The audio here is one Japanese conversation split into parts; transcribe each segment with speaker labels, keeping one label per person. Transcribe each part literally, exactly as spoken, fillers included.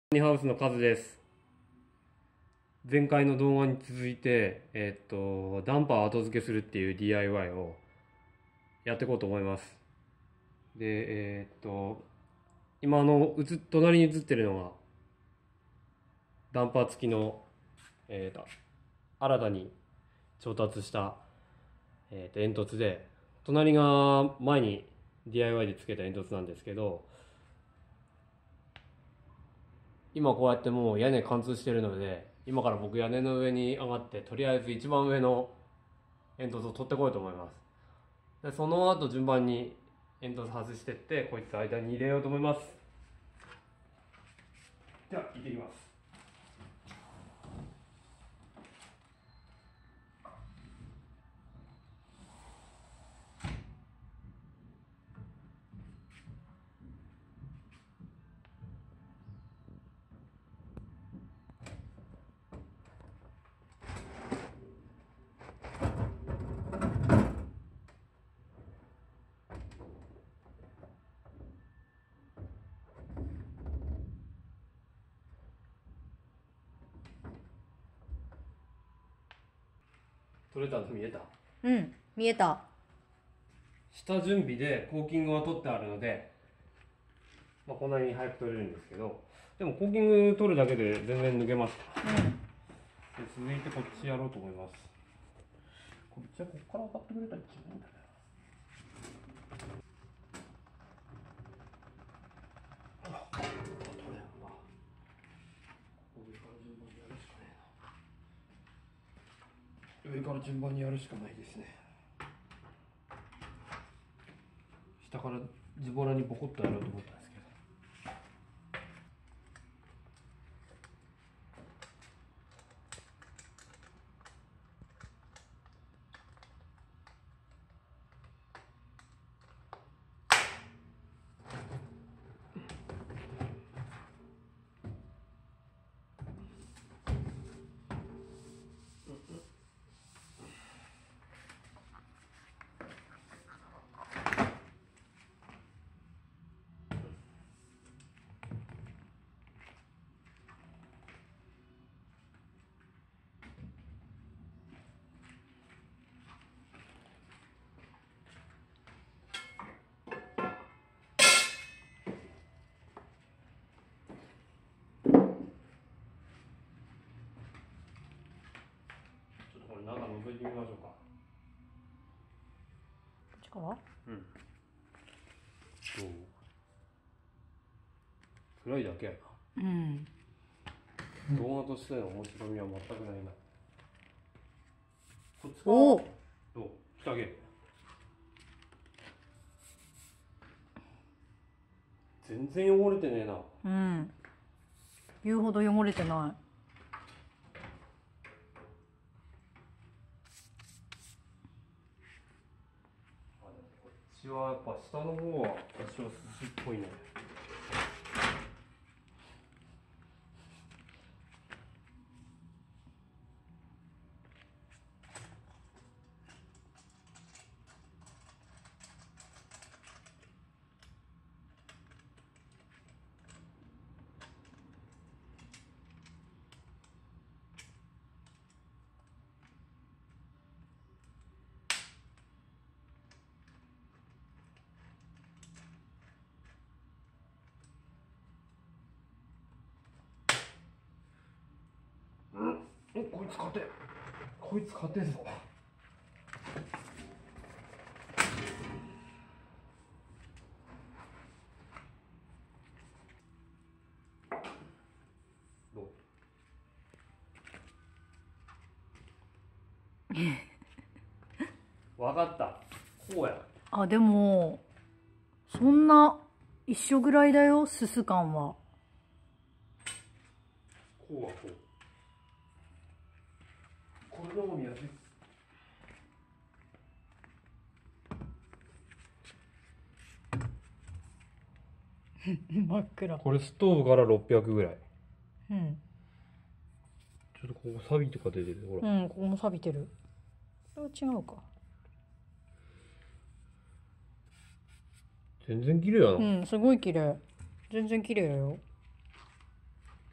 Speaker 1: ニハウスのカズです。前回の動画に続いて、えーっと、ダンパーを後付けするっていう ディーアイワイ をやっていこうと思います。で、えーっと、今あの、うつ、隣に映ってるのが、ダンパー付きの、えーっと、新たに調達した、えーっと、煙突で、隣が前に ディーアイワイ で付けた煙突なんですけど、今こうやってもう屋根貫通してるので、今から僕屋根の上に上がって、とりあえず一番上の煙突を取ってこようと思います。でその後順番に煙突外してってこいつ間に入れようと思います。じゃあ行ってきます。取れたの見えた？
Speaker 2: うん、見えた。
Speaker 1: 下準備でコーキングは取ってあるので、まあ、こんなに早く取れるんですけど、でもコーキング取るだけで全然抜けます。
Speaker 2: うん。
Speaker 1: で続いてこっちやろうと思います。こっちはこっから上がってくれたら一番いいんだね。上から順番にやるしかないですね。下からズボラにボコッとやろうと思ったんですけど。中覗いてみましょうか。こ
Speaker 2: っちから？
Speaker 1: うん。どう？暗いだけやな。
Speaker 2: うん。
Speaker 1: 動画としての面白みは全くないな。こっちか。
Speaker 2: おお。
Speaker 1: どう？来たけ。全然汚れてねえな。
Speaker 2: うん。言うほど汚れてない。
Speaker 1: こっちはやっぱ下の方は多少寿司っぽいね。お、こいつ勝て。こいつ勝てぞ。どう？わかった。こうや。
Speaker 2: あ、でもそんな一緒ぐらいだよ、すす感は。
Speaker 1: こうはこう。これの方が見やすい。
Speaker 2: 真っ暗。
Speaker 1: これストーブからろっぴゃくぐらい。
Speaker 2: うん。
Speaker 1: ちょっとここサビとか出てる。ほら。
Speaker 2: うん、ここも錆びてる。これは違うか。
Speaker 1: 全然綺麗やな。
Speaker 2: うん、すごい綺麗。全然綺麗だよ。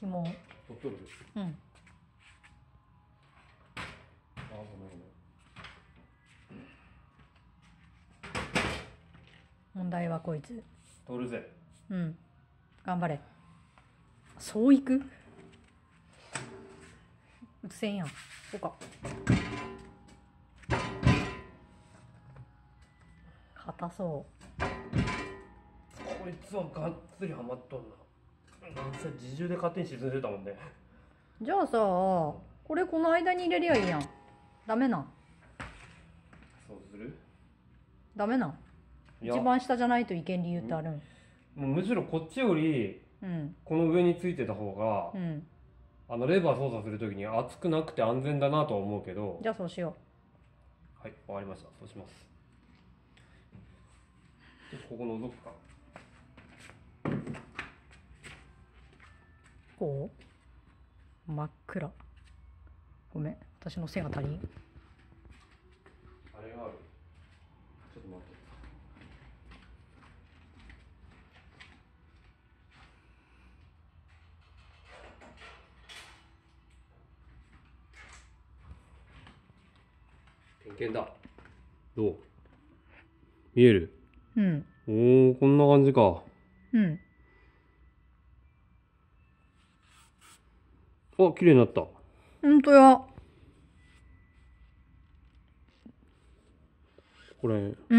Speaker 2: も
Speaker 1: 取っとる。
Speaker 2: うん。
Speaker 1: あ、ごめんごめん。
Speaker 2: 問題はこいつ。
Speaker 1: 取るぜ。
Speaker 2: うん。頑張れ。そういく？打つせんやん。こうか。硬そ
Speaker 1: こいつはがっつりハマっとんな。なんせ自重で勝手に沈んでたもんね。
Speaker 2: う。じゃあさ、これこの間に入れりゃいいやん。ダメなん？
Speaker 1: そうする？
Speaker 2: ダメなん？
Speaker 1: いや
Speaker 2: 一番下じゃないといけん理由ってあるん？
Speaker 1: もうむしろこっちより
Speaker 2: うん。
Speaker 1: この上についてた方が、
Speaker 2: うん。
Speaker 1: あのレバー操作するときに熱くなくて安全だなとは思うけど。
Speaker 2: じゃあそうしよ
Speaker 1: はい、終わりました。そうします。ちょっとここ覗くか。
Speaker 2: う。こう？真っ暗。ごめん、私の背が足りん。
Speaker 1: あれがある。ちょっと待って。点検だ。どう？見える？
Speaker 2: うん。
Speaker 1: おお、こんな感じか。
Speaker 2: うん。
Speaker 1: あ、綺麗になった。
Speaker 2: ほんとや。
Speaker 1: これ、
Speaker 2: うん。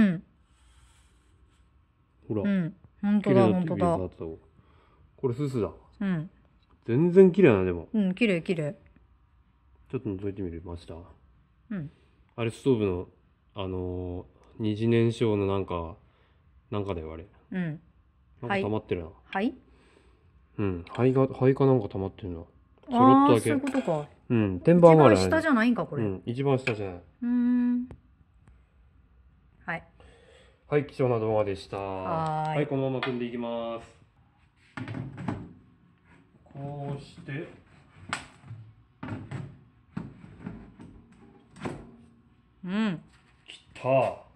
Speaker 1: ほら。
Speaker 2: うん。ほんと
Speaker 1: 綺麗にな
Speaker 2: だほんとだ。
Speaker 1: ってるビーズだった。これススだ。
Speaker 2: うん。
Speaker 1: 全然綺麗な、でも。
Speaker 2: うん、綺麗綺麗。
Speaker 1: ちょっと覗いてみる、ました。
Speaker 2: うん。
Speaker 1: あれ、ストーブの、あのー、二次燃焼のなんか、なんかだよ、あれ。
Speaker 2: うん。
Speaker 1: なんか溜まってるな。
Speaker 2: はい。
Speaker 1: うん。灰が、灰かなんか溜まってるな。ちょろ
Speaker 2: ああ、
Speaker 1: っとだけ。
Speaker 2: そういうことか。
Speaker 1: うん。天板がある。
Speaker 2: 一番下じゃないんか、これ。う
Speaker 1: うん。一番下じゃない。
Speaker 2: ーん。はい。
Speaker 1: はい、貴重な動画でした。
Speaker 2: はーい
Speaker 1: はい、このまま組んでいきます。こうして。
Speaker 2: うん。
Speaker 1: きた。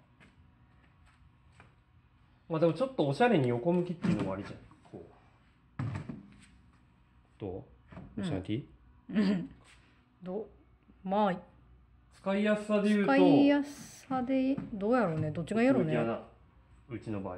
Speaker 1: まあでもちょっとおしゃれに横向きっていうのもありじゃん。こう。どう？おしゃれ、
Speaker 2: うん。どう、まあ、
Speaker 1: 使いやすさで言うと。
Speaker 2: 使いやすさで、どうやろうね。どっちがやろうね。
Speaker 1: うちの場合は。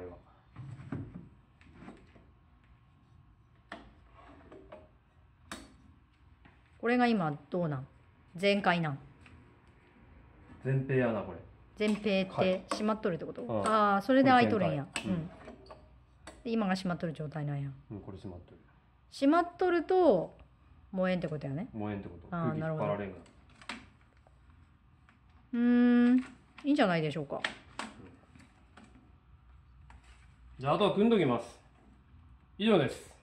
Speaker 2: これが今どうなん？全開なん？
Speaker 1: 前平やな、これ。
Speaker 2: 前平って閉まっとるってこと？
Speaker 1: うん
Speaker 2: ああ、それで開いとるんや。
Speaker 1: これ全開
Speaker 2: うん。で今が閉まっとる状態なんや。
Speaker 1: うん、これ閉まってる。
Speaker 2: 閉まっとると燃えんってことやね。
Speaker 1: 燃えんってこと。
Speaker 2: あー
Speaker 1: 空気引っ張られんが。
Speaker 2: うーん、いいんじゃないでしょうか。
Speaker 1: じゃああとは組んどきます。以上です。